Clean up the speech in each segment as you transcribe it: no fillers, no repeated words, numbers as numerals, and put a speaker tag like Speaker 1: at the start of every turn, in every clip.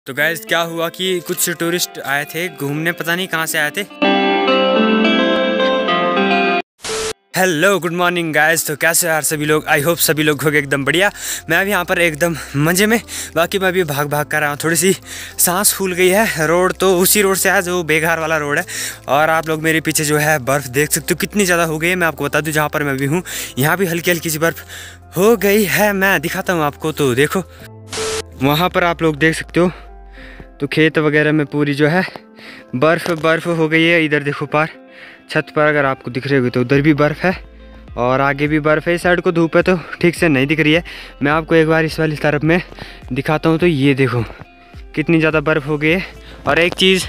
Speaker 1: तो गाइस क्या हुआ कि कुछ टूरिस्ट आए थे घूमने, पता नहीं कहाँ से आए थे। Hello good morning guys. तो कैसे यार सभी लोग, आई होप सभी लोग हो गए एकदम बढ़िया। मैं अभी यहाँ पर एकदम मज़े में, बाकी मैं अभी भाग भाग कर रहा हूँ। थोड़ी सी सांस फूल गई है। रोड तो उसी रोड से है जो बेघर वाला रोड है, और आप लोग मेरे पीछे जो है बर्फ़ देख सकते हो कितनी ज़्यादा हो गई है। मैं आपको बता दूँ जहाँ पर मैं भी हूँ यहाँ भी हल्की हल्की सी बर्फ़ हो गई है। मैं दिखाता हूँ आपको, तो देखो वहाँ पर आप लोग देख सकते हो, तो खेत वगैरह में पूरी जो है बर्फ़ हो गई है। इधर देखो पार छत पर, अगर आपको दिख रही होगी तो उधर भी बर्फ़ है और आगे भी बर्फ़ है। इस साइड को धूप है तो ठीक से नहीं दिख रही है। मैं आपको एक बार इस वाली तरफ में दिखाता हूँ। तो ये देखो कितनी ज़्यादा बर्फ़ हो गई है। और एक चीज़,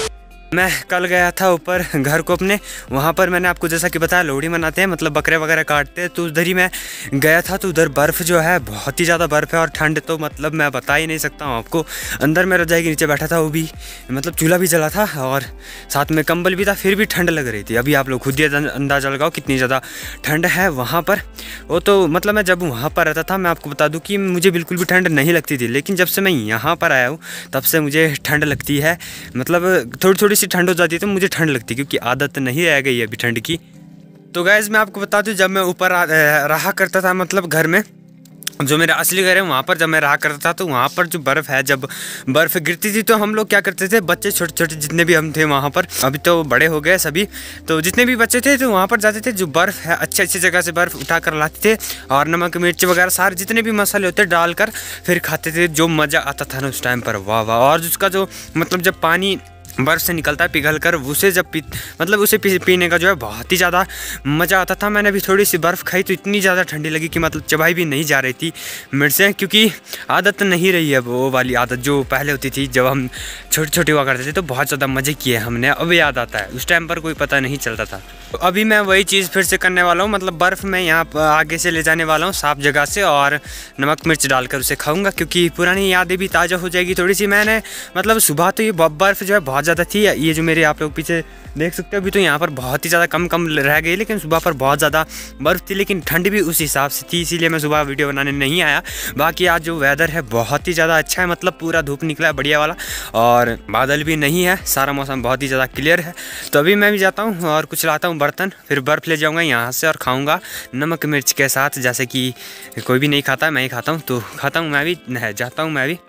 Speaker 1: मैं कल गया था ऊपर घर को अपने, वहाँ पर मैंने आपको जैसा कि बताया लोहड़ी मनाते हैं, मतलब बकरे वगैरह काटते हैं, तो उधर ही मैं गया था। तो उधर बर्फ़ जो है बहुत ही ज़्यादा बर्फ़ है और ठंड तो मतलब मैं बता ही नहीं सकता हूँ आपको। अंदर मैं रजाई के नीचे बैठा था, वो भी मतलब चूल्हा भी जला था और साथ में कंबल भी था, फिर भी ठंड लग रही थी। अभी आप लोग खुद ही अंदाज़ा लगाओ कितनी ज़्यादा ठंड है वहाँ पर। वो तो मतलब मैं जब वहाँ पर रहता था, मैं आपको बता दूँ कि मुझे बिल्कुल भी ठंड नहीं लगती थी, लेकिन जब से मैं यहाँ पर आया हूँ तब से मुझे ठंड लगती है। मतलब थोड़ी थोड़ी सी ठंड हो जाती है तो मुझे ठंड लगती है, क्योंकि आदत नहीं रह गई है अभी ठंड की। तो गाइस मैं आपको बता दूं, जब मैं ऊपर रहा करता था, मतलब घर में जो मेरा असली घर है वहाँ पर जब मैं रहा करता था, तो वहाँ पर जो बर्फ़ है, जब बर्फ़ गिरती थी तो हम लोग क्या करते थे, बच्चे छोटे छोटे जितने भी हम थे वहाँ पर, अभी तो बड़े हो गए सभी, तो जितने भी बच्चे थे तो वहाँ पर जाते थे, जो बर्फ़ है अच्छी अच्छी जगह से बर्फ़ उठा कर लाते थे और नमक मिर्च वगैरह सारे जितने भी मसाले होते डालकर फिर खाते थे। जो मज़ा आता था ना उस टाइम पर, वाह वाह। और उसका जो मतलब जब पानी बर्फ़ से निकलता है पिघल कर, उसे जब मतलब उसे पीने का जो है बहुत ही ज़्यादा मज़ा आता था। मैंने अभी थोड़ी सी बर्फ़ खाई तो इतनी ज़्यादा ठंडी लगी कि मतलब चबाई भी नहीं जा रही थी मेरे से, क्योंकि आदत नहीं रही है वो वाली आदत जो पहले होती थी जब हम छोटे छोटे हुआ करते थे। तो बहुत ज़्यादा मज़े किए हमने, अब याद आता है, उस टाइम पर कोई पता नहीं चलता था। तो अभी मैं वही चीज़ फिर से करने वाला हूँ, मतलब बर्फ़ में यहाँ आगे से ले जाने वाला हूँ साफ़ जगह से और नमक मिर्च डालकर उसे खाऊँगा, क्योंकि पुरानी यादें भी ताज़ा हो जाएगी थोड़ी सी। मैंने मतलब सुबह तो ये बर्फ़ जो है बहुत ज़्यादा थी, ये जो मेरे आप लोग पीछे देख सकते हो, अभी तो यहाँ पर बहुत ही ज़्यादा कम रह गई, लेकिन सुबह पर बहुत ज़्यादा बर्फ़ थी, लेकिन ठंड भी उस हिसाब से थी, इसीलिए मैं सुबह वीडियो बनाने नहीं आया। बाकी आज जो वेदर है बहुत ही ज़्यादा अच्छा है, मतलब पूरा धूप निकला है बढ़िया वाला और बादल भी नहीं है, सारा मौसम बहुत ही ज़्यादा क्लियर है। तो अभी मैं भी जाता हूँ और कुछ लाता हूँ बर्तन, फिर बर्फ़ ले जाऊँगा यहाँ से और खाऊँगा नमक मिर्च के साथ, जैसे कि कोई भी नहीं खाता, मैं ही खाता हूँ। तो खाता हूँ मैं भी, जाता हूँ मैं भी।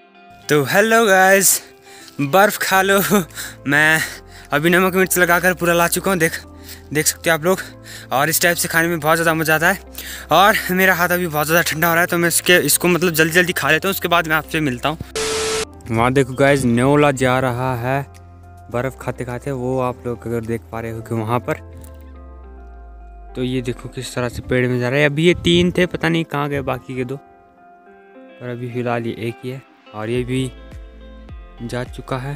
Speaker 1: तो हेलो गाइस, बर्फ़ खा लो। मैं अभी नमक मिर्च लगाकर पूरा ला चुका हूँ, देख सकते हो आप लोग। और इस टाइप से खाने में बहुत ज़्यादा मज़ा आता है और मेरा हाथ अभी बहुत ज़्यादा ठंडा हो रहा है, तो मैं इसको मतलब जल्दी जल्दी खा लेता हूँ, उसके बाद मैं आपसे मिलता हूँ। वहाँ देखो गाइस न्योला जा रहा है बर्फ़ खाते खाते, वो आप लोग अगर देख पा रहे हो कि वहाँ पर, तो ये देखो किस तरह से पेड़ में जा रहा है। अभी ये 3 थे, पता नहीं कहाँ गए बाकी के 2, पर अभी फ़िलहाल ये एक ही है और ये भी जा चुका है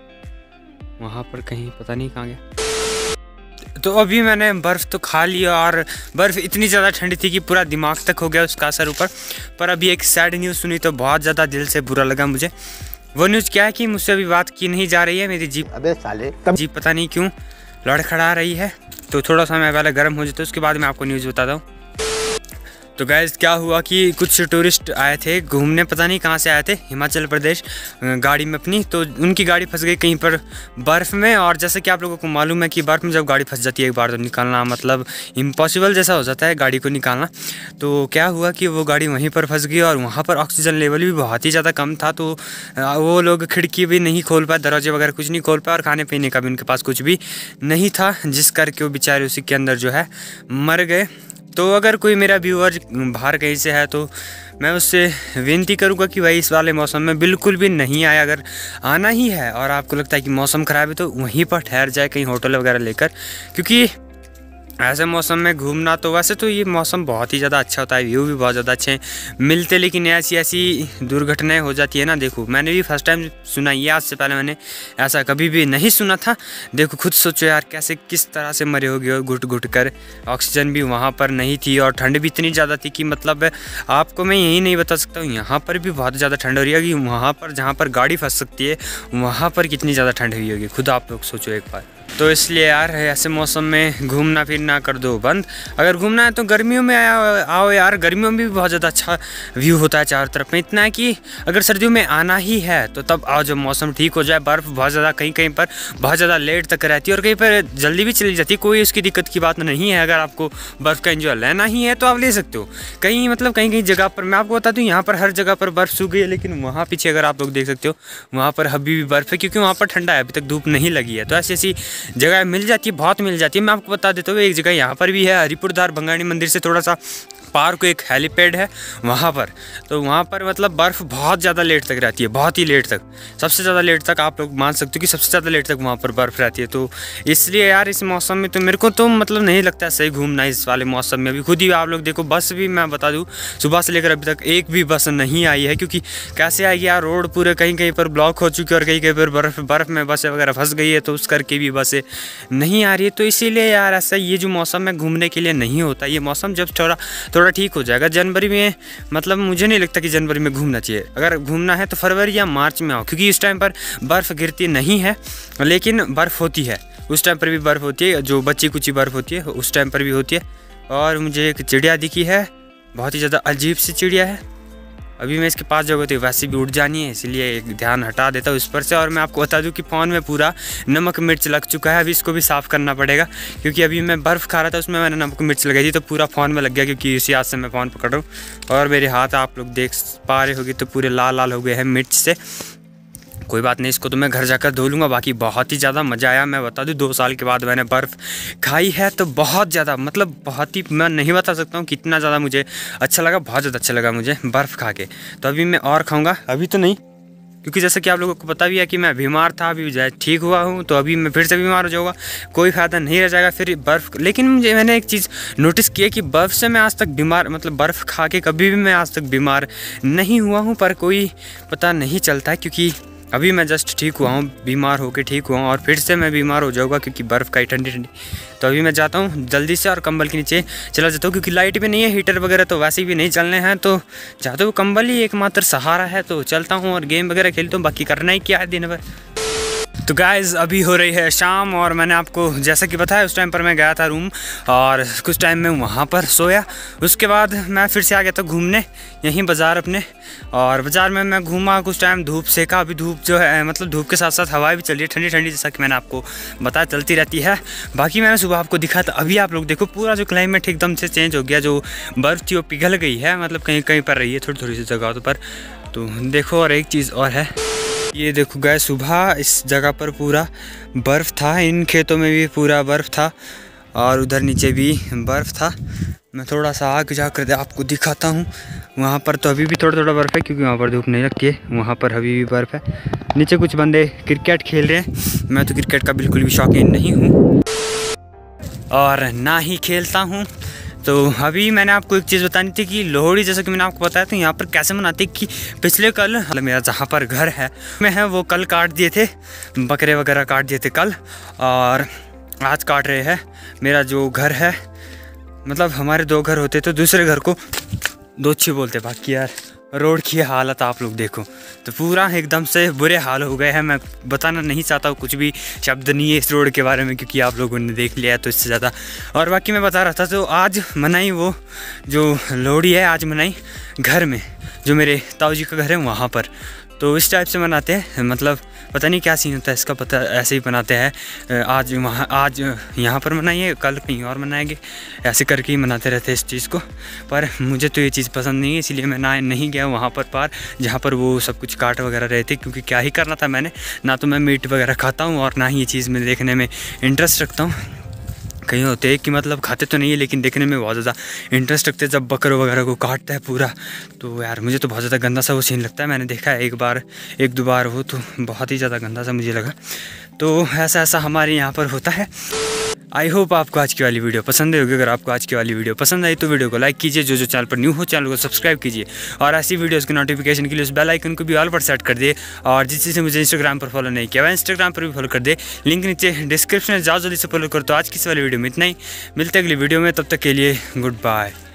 Speaker 1: वहाँ पर कहीं, पता नहीं कहाँ गया। तो अभी मैंने बर्फ़ तो खा लिया और बर्फ़ इतनी ज़्यादा ठंडी थी कि पूरा दिमाग तक हो गया उसका असर ऊपर। पर अभी एक सैड न्यूज़ सुनी तो बहुत ज़्यादा दिल से बुरा लगा मुझे। वो न्यूज़ क्या है कि मुझसे अभी बात की नहीं जा रही है, मेरी जीप, अबे साले जीप पता नहीं क्यों लड़खड़ा रही है। तो थोड़ा सा मैं पहले गर्म हो जाता, उसके बाद मैं आपको न्यूज़ बताता हूँ। तो गाइस क्या हुआ कि कुछ टूरिस्ट आए थे घूमने, पता नहीं कहाँ से आए थे, हिमाचल प्रदेश, गाड़ी में अपनी। तो उनकी गाड़ी फंस गई कहीं पर बर्फ़ में, और जैसे कि आप लोगों को मालूम है कि बर्फ़ में जब गाड़ी फंस जाती है एक बार तो निकालना मतलब इम्पॉसिबल जैसा हो जाता है गाड़ी को निकालना। तो क्या हुआ कि वो गाड़ी वहीं पर फंस गई और वहाँ पर ऑक्सीजन लेवल भी बहुत ही ज़्यादा कम था। तो वो लोग खिड़की भी नहीं खोल पाए, दरवाजे वगैरह कुछ नहीं खोल पाए और खाने पीने का भी उनके पास कुछ भी नहीं था, जिस करके वो बेचारे उसी के अंदर जो है मर गए। तो अगर कोई मेरा व्यूअर बाहर कहीं से है तो मैं उससे विनती करूँगा कि भाई इस वाले मौसम में बिल्कुल भी नहीं आए। अगर आना ही है और आपको लगता है कि मौसम ख़राब है तो वहीं पर ठहर जाए कहीं होटल वगैरह लेकर, क्योंकि ऐसे मौसम में घूमना, तो वैसे तो ये मौसम बहुत ही ज़्यादा अच्छा होता है, व्यू भी बहुत ज़्यादा अच्छे मिलते, लेकिन ऐसी दुर्घटनाएं हो जाती है ना। देखो मैंने भी फर्स्ट टाइम सुना ये, आज से पहले मैंने ऐसा कभी भी नहीं सुना था। देखो खुद सोचो यार कैसे किस तरह से मरे होगे घुट घुट कर, ऑक्सीजन भी वहाँ पर नहीं थी और ठंड भी इतनी ज़्यादा थी कि मतलब आपको मैं यही नहीं बता सकता हूँ। यहाँ पर भी बहुत ज़्यादा ठंड हो रही है कि वहाँ पर जहाँ पर गाड़ी फंस सकती है वहाँ पर कितनी ज़्यादा ठंड हुई होगी, खुद आप लोग सोचो एक बार। तो इसलिए यार ऐसे मौसम में घूमना फिरना कर दो बंद। अगर घूमना है तो गर्मियों में आओ यार, गर्मियों में भी बहुत ज़्यादा अच्छा व्यू होता है चारों तरफ में। इतना है कि अगर सर्दियों में आना ही है तो तब आओ जब मौसम ठीक हो जाए। बर्फ़ बहुत ज़्यादा कहीं कहीं पर बहुत ज़्यादा लेट तक रहती है और कहीं पर जल्दी भी चली जाती है, कोई उसकी दिक्कत की बात नहीं है। अगर आपको बर्फ़ का एंजॉय लेना ही है तो आप ले सकते हो। कहीं मतलब कहीं कहीं जगह पर मैं आपको बता दूँ, यहाँ पर हर जगह पर बर्फ़ सूख गई है, लेकिन वहाँ पीछे अगर आप लोग देख सकते हो वहाँ पर अभी भी बर्फ़ है, क्योंकि वहाँ पर ठंडा है, अभी तक धूप नहीं लगी है। तो ऐसी ऐसी जगह मिल जाती है, बहुत मिल जाती है। मैं आपको बता देता हूँ, एक जगह यहाँ पर भी है, हरिपुरधार बंगाणी मंदिर से थोड़ा सा पार को एक हेलीपैड है वहाँ पर। तो वहाँ पर मतलब बर्फ़ बहुत ज़्यादा लेट तक रहती है, बहुत ही लेट तक, सबसे ज़्यादा लेट तक आप लोग मान सकते हो कि सबसे ज़्यादा लेट तक वहाँ पर बर्फ़ रहती है। तो इसलिए यार इस मौसम में तो मेरे को तो मतलब नहीं लगता है सही घूमना इस वाले मौसम में। अभी खुद ही आप लोग देखो, बस भी मैं बता दूँ सुबह से लेकर अभी तक एक भी बस नहीं आई है, क्योंकि कैसे आएगी यार, रोड पूरे कहीं कहीं पर ब्लॉक हो चुकी है और कहीं कहीं पर बर्फ़ में बसें वगैरह फंस गई है, तो उस करके भी बसें नहीं आ रही है। तो इसीलिए यार ऐसा ये जो मौसम है घूमने के लिए नहीं होता। ये मौसम जब थोड़ा ठीक हो जाएगा जनवरी में, मतलब मुझे नहीं लगता कि जनवरी में घूमना चाहिए। अगर घूमना है तो फरवरी या मार्च में आओ, क्योंकि इस टाइम पर बर्फ़ गिरती नहीं है, लेकिन बर्फ़ होती है। उस टाइम पर भी बर्फ़ होती है, जो बच्ची कुची बर्फ़ होती है उस टाइम पर भी होती है। और मुझे एक चिड़िया दिखी है, बहुत ही ज़्यादा अजीब सी चिड़िया है। अभी मैं इसके पास जाऊँगा तो वैसे भी उड़ जानी है, इसलिए एक ध्यान हटा देता हूँ इस पर से। और मैं आपको बता दूँ कि फ़ोन में पूरा नमक मिर्च लग चुका है, अभी इसको भी साफ़ करना पड़ेगा, क्योंकि अभी मैं बर्फ़ खा रहा था उसमें मैंने नमक मिर्च लगाई थी तो पूरा फ़ोन में लग गया, क्योंकि इसी हाथ से मैं फ़ोन पकड़ रहा हूँ और मेरे हाथ आप लोग देख पा रहे होगी तो पूरे लाल लाल हो गए हैं मिर्च से। कोई बात नहीं, इसको तो मैं घर जाकर धो लूँगा। बाकी बहुत ही ज़्यादा मज़ा आया। मैं बता दूँ 2 साल के बाद मैंने बर्फ़ खाई है तो बहुत ज़्यादा, मतलब बहुत ही, मैं नहीं बता सकता हूँ कितना ज़्यादा मुझे अच्छा लगा, बहुत ज़्यादा अच्छा लगा मुझे बर्फ़ खा के। तो अभी मैं और खाऊँगा, अभी तो नहीं, क्योंकि जैसे कि आप लोगों को पता भी है कि मैं बीमार था, अभी ठीक हुआ हूँ, तो अभी मैं फिर से बीमार हो जाऊँगा, कोई फ़ायदा नहीं रह जाएगा फिर बर्फ़। लेकिन मैंने एक चीज़ नोटिस की है कि बर्फ़ से मैं आज तक बीमार, मतलब बर्फ़ खा के कभी भी मैं आज तक बीमार नहीं हुआ हूँ, पर कोई पता नहीं चलता है, क्योंकि अभी मैं जस्ट ठीक हुआ हूँ, बीमार होके ठीक हुआ हूँ और फिर से मैं बीमार हो जाऊँगा क्योंकि बर्फ़ का ही ठंडी ठंडी। तो अभी मैं जाता हूँ जल्दी से और कंबल के नीचे चला जाता हूँ, क्योंकि लाइट भी नहीं है, हीटर वगैरह तो वैसे भी नहीं चलने हैं, तो जाता हूँ, कंबल ही एकमात्र सहारा है। तो चलता हूँ और गेम वगैरह खेलता हूँ, बाकी करना ही क्या है दिन भर। तो गाइज़ अभी हो रही है शाम और मैंने आपको जैसा कि बताया उस टाइम पर मैं गया था रूम और कुछ टाइम में वहाँ पर सोया। उसके बाद मैं फिर से आ गया था घूमने यहीं बाज़ार अपने, और बाज़ार में मैं घूमा कुछ टाइम, धूप सेका। अभी धूप जो है मतलब धूप के साथ साथ हवा भी चल रही है ठंडी ठंडी, जैसा कि मैंने आपको बताया चलती रहती है। बाकी मैंने सुबह आपको दिखा था, अभी आप लोग देखो पूरा जो क्लाइमेट एकदम से चेंज हो गया, जो बर्फ़ थी वो पिघल गई है, मतलब कहीं कहीं पर रही है थोड़ी थोड़ी सी जगहों पर। तो देखो, और एक चीज़ और है, ये देखो गाइस, सुबह इस जगह पर पूरा बर्फ़ था, इन खेतों में भी पूरा बर्फ़ था और उधर नीचे भी बर्फ़ था। मैं थोड़ा सा आगे जाकर आपको दिखाता हूँ, वहाँ पर तो अभी भी थोड़ा थोड़ा बर्फ़ है, क्योंकि वहाँ पर धूप नहीं लगती है, वहाँ पर अभी भी बर्फ़ है। नीचे कुछ बंदे क्रिकेट खेल रहे हैं, मैं तो क्रिकेट का बिल्कुल भी शौकीन नहीं हूँ और ना ही खेलता हूँ। तो अभी मैंने आपको एक चीज़ बतानी थी कि लोहड़ी, जैसा कि मैंने आपको बताया था यहाँ पर कैसे मनाते कि पिछले कल, मतलब मेरा जहाँ पर घर है में है वो कल काट दिए थे, बकरे वगैरह काट दिए थे कल, और आज काट रहे हैं। मेरा जो घर है, मतलब हमारे 2 घर होते तो दूसरे घर को दोछी बोलते। बाकी यार रोड की हालत आप लोग देखो, तो पूरा एकदम से बुरे हाल हो गए हैं। मैं बताना नहीं चाहता हूँ, कुछ भी शब्द नहीं है इस रोड के बारे में, क्योंकि आप लोगों ने देख लिया है तो इससे ज़्यादा। और बाकी मैं बता रहा था, तो आज मनाई वो जो लोहड़ी है, आज मनाई घर में, जो मेरे ताऊ जी का घर है वहाँ पर। तो इस टाइप से मनाते हैं, मतलब पता नहीं क्या सीन होता है इसका, पता ऐसे ही मनाते हैं। आज वहाँ, आज यहाँ पर मनाइए, कल कहीं और मनाएंगे, ऐसे करके ही मनाते रहते हैं इस चीज़ को। पर मुझे तो ये चीज़ पसंद नहीं है, इसलिए मैं नहीं गया वहाँ पर पार, जहाँ पर वो सब कुछ काट वगैरह रहे थे, क्योंकि क्या ही करना था मैंने, ना तो मैं मीट वगैरह खाता हूँ और ना ही ये चीज़ में देखने में इंटरेस्ट रखता हूँ। कहीं होते हैं कि मतलब खाते तो नहीं है, लेकिन देखने में बहुत ज़्यादा इंटरेस्ट रखते हैं जब बकरों वगैरह को काटता है पूरा। तो यार मुझे तो बहुत ज़्यादा गंदा सा वो सीन लगता है, मैंने देखा है एक दो बार वो, तो बहुत ही ज़्यादा गंदा सा मुझे लगा। तो ऐसा हमारे यहाँ पर होता है। आई होप आपको आज की वाली वीडियो पसंद आई होगी। अगर आपको आज की वाली वीडियो पसंद आई तो वीडियो को लाइक कीजिए, जो चैनल पर न्यू हो चैनल को सब्सक्राइब कीजिए, और ऐसी वीडियोस की नोटिफिकेशन के लिए उस बेल आइकन को भी ऑल पर सेट कर दिए। और जिस चीज़ से मुझे इंस्टाग्राम पर फॉलो नहीं किया, वह इंस्टाग्राम पर भी फॉलो कर दे, लिंक नीचे डिस्क्रिप्शन में जाओ, जल्दी से फॉलो करो। तो आज की इस वाली वीडियो में इतना ही, मिलते अगली वीडियो में, तब तक के लिए गुड बाय।